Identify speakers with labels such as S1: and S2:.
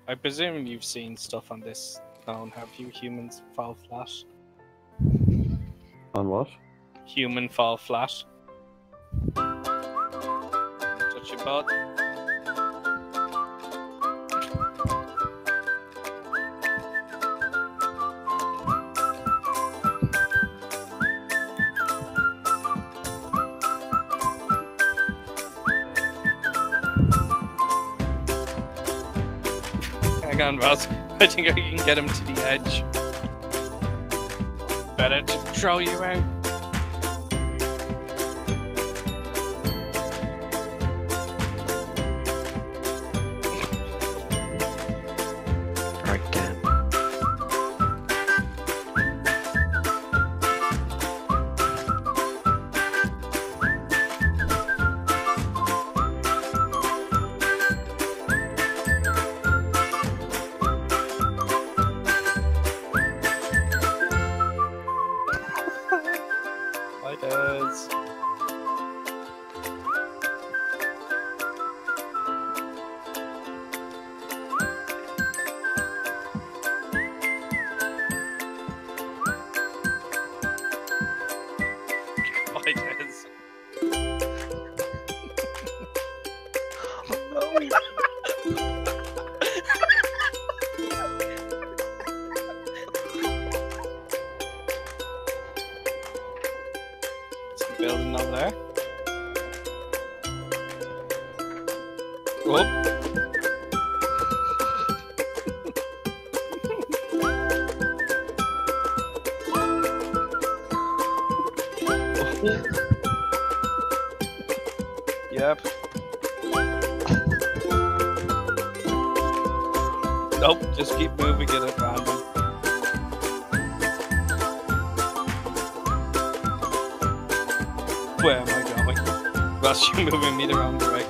S1: I presume you've seen stuff on this phone. Have you? Humans fall flat.
S2: On what?
S1: Human fall flat. Touch your butt. Hang on, Ross. I think I can get him to the edge. Better to throw you out.
S3: Again.
S1: Hi, Des. Hi, Des. Some building up there. Oh. Yep. Nope, just keep moving it at random. Where am I going? Ross, you're moving me the wrong way.